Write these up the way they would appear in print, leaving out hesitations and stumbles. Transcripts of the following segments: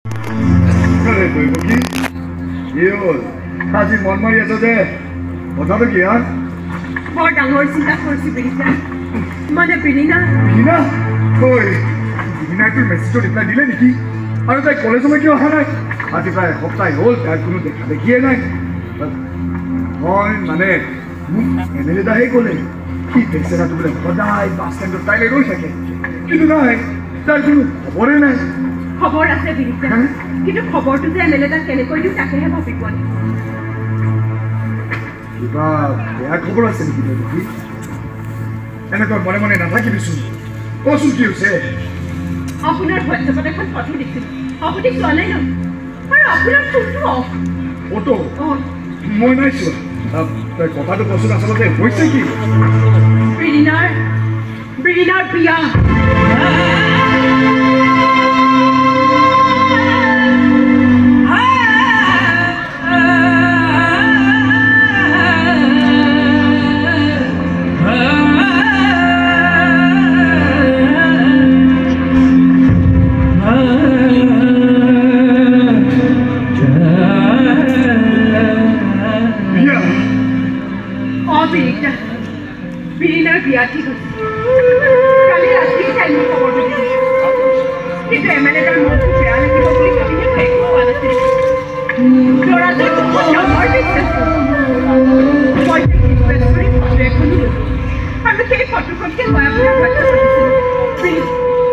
আজি মন মাৰি আছ যে কথাটো কি হা বৰ ডাঙৰ চিন্তা কৰিছো বিৰিখা মানে বিৰিনা বিৰিনাটোৰ মেছেজটো ৰিপ্লাই দিলে নেকি আৰু তাই কলেজলৈ কিয় অহা নাই আজি প্ৰায় এসপ্তাহ হ'ল তাইৰ কোনো দেখা দেখিয়ে নাই মই মানে মোক এমএলএ দাহে ক'লে কি বেচেৰাটো বোলে সদায় বাছ ষ্টেণ্ডত তাইলৈ ৰৈ থাকে কিন্তু নাই তাইৰ কোনো খবৰে নাই খবৰ আছে বিৰিখা কিন্তু খবৰটো যে এমএলএ দাক কেনেকৈ দিওঁ তাকেহে ভাবি পোৱা নাই কিবা বেয়া খবৰ আছে নেকি দেখি এনেকৈ মনে মনে নাথাকিবিচোন কচোন কি হৈছে আপোনাৰ হোৱাটছএপত এখন ফটো দেখিলোঁ আপুনি চোৱা নাই ন আৰু আপোনাৰ ফোনটো অফ ফটো মই নাই চোৱা তই কথাটো কচোন আচলতে হৈছে কি বিৰিনাৰ বিয়া বিৰিনাৰ বিয়া ঠিক আছে কালি ৰাতি তাই মোক খবৰটো দিছিল কিন্তু এমএলএ তাৰ মনটো বেয়া লাগিব বুলি ভাবিহে মই একো কোৱা নাছিল ল'ৰাটোৰ বহুত ডাঙৰ বিশ্বাস মই ৰিকুৱেষ্ট কৰি ফটো এখন দিলোঁ আৰু সেই ফটোখনকে মই আপোনাৰ হোৱাটছএপত দিছিলোঁ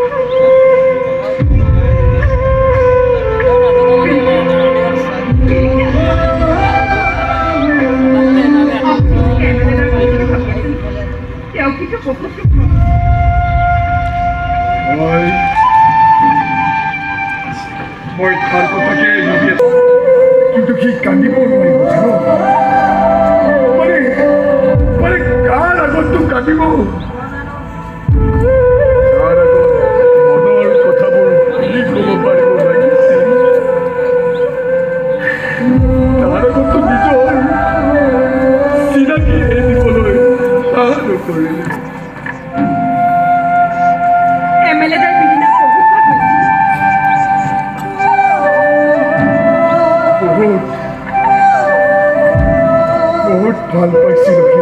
মই তাৰ কথাকে ভাবি আছো কিন্তু সি কান্দিব নোৱাৰিব জানো মানে কাৰ আগততো কান্দিব তাৰ আগত মনৰ কথাবোৰ খুলি ক'ব পাৰিব লাগিছিল তাৰ আগততো নিজৰ চিনাকি দিবলৈ সাহস নকৰিলে এমএলএ দাই বিৰিনাক বহুত ভাল পাইছিল তাই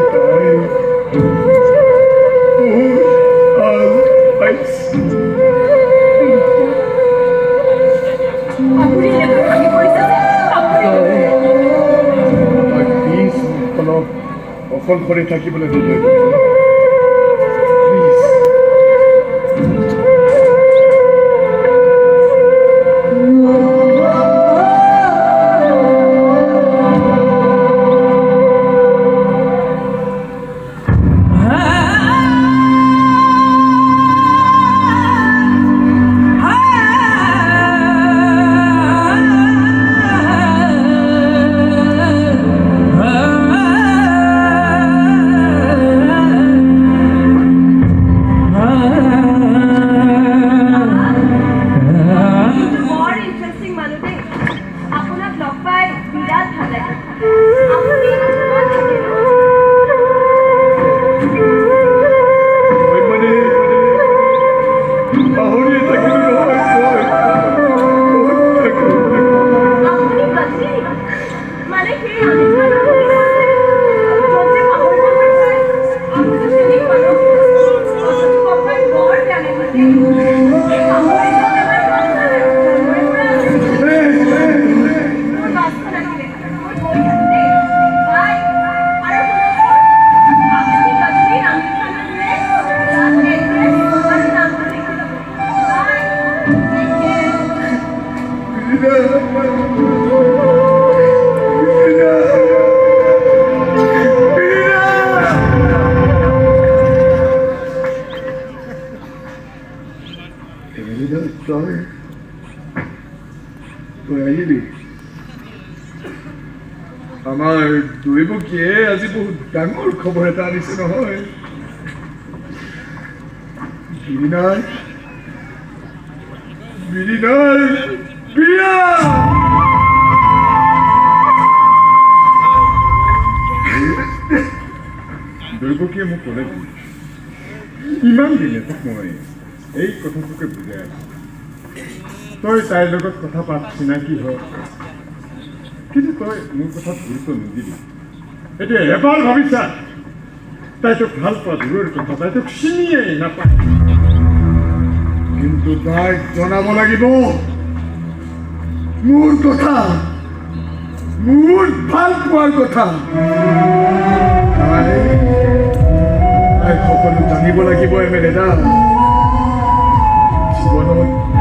বহুত ভাল পাইছিল অলপ অকলশৰে থাকিবলৈ নিদিয়ে আমাৰ দুইবুকীয়ে আজি বহুত ডাঙৰ খবৰ এটা আনিছে নহয় বিৰিনাৰ বিয়া দুইবুকীয়ে মোক ক'লে ইমান দিনে তোক মই এই কথাটোকে বুজাই আছো তই তাইৰ লগত কথা পাত চিনাকি হয় কিন্তু তই মোৰ কথাত গুৰুত্ব নিদিবি এতিয়া এবাৰ ভাবিছা তাই তোক ভাল পোৱা দূৰৰ কথা তাই তোক চিনিয়েই নাপায় কিন্তু তাইক জনাব লাগিব মোৰ কথা মোৰ ভাল পোৱাৰ কথা তাই সকলো জানিব লাগিব এমেলেদা জীৱনত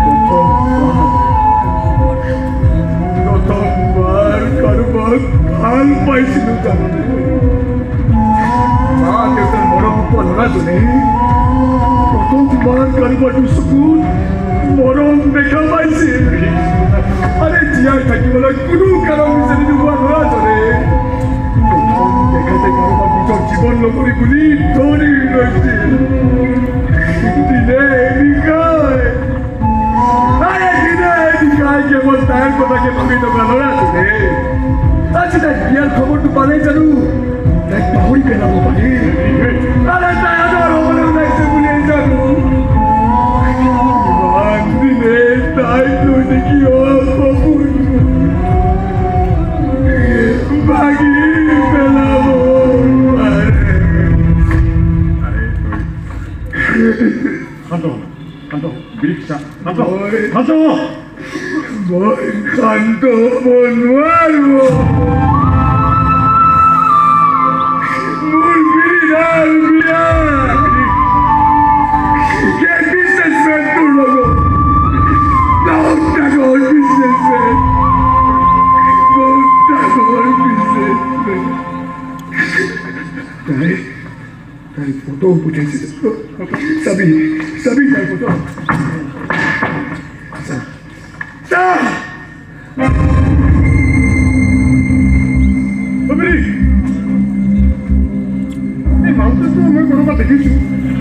প্ৰথমবাৰ কাৰোবাক ভাল পাইছিলোঁ জাননে মা দেউতাৰ মৰম পোৱা ল'ৰাজনে প্ৰথমবাৰ কাৰোবাৰ চকুত মৰম দেখা পাইছিল আৰে জীয়াই থাকিবলৈ কোনো কাৰণ বিচাৰি নোপোৱা ল'ৰাজনে প্ৰথম দেখাতে কাৰোবাক নিজৰ জীৱন নকৰি বুলি ধৰি লৈছিল দিনে নিশাই কেৱল তাইৰ কথাকে ভাবি থকা ল'ৰাজনে আজি তাইক বিয়াৰ খবৰটো পালেই জানো তাইক পাহৰি পেলাব পাৰি আৰে তাই আদৰ হ'বলৈ ওলাইছে বুলিয়েই জানো ইমান দিনে তাইক লৈ দেখি সপোন ভাগি পেলাব পাৰে শান্ত বিৰিখা শান্ত মই শান্ত হ'ব নোৱাৰো মোৰ বিৰিনাৰ বিয়া বিজনেছমেন তোৰ লগত বহুত ডাঙৰ বিজনেছমেন তাই ফটো পঠাইছিল চাবি তাই ফটো এই মানুহটো মই কোনোবা দেখিছোঁ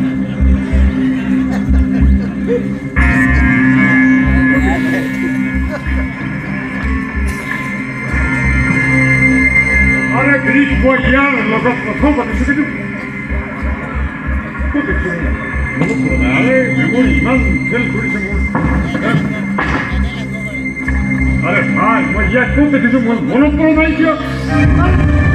আৰে বিৰিখ মই ইয়াৰ লগত প্ৰথম পাতিছোঁ কিন্তু ক'ত দেখিছোঁ মনত পৰা নাই আৰে মেমৰি ইমান ফেল কৰিছে মোৰ আরে ভাই মই ইয়াক ক'ত দেখিছোঁ মোৰ মনত পৰা নাই কিয়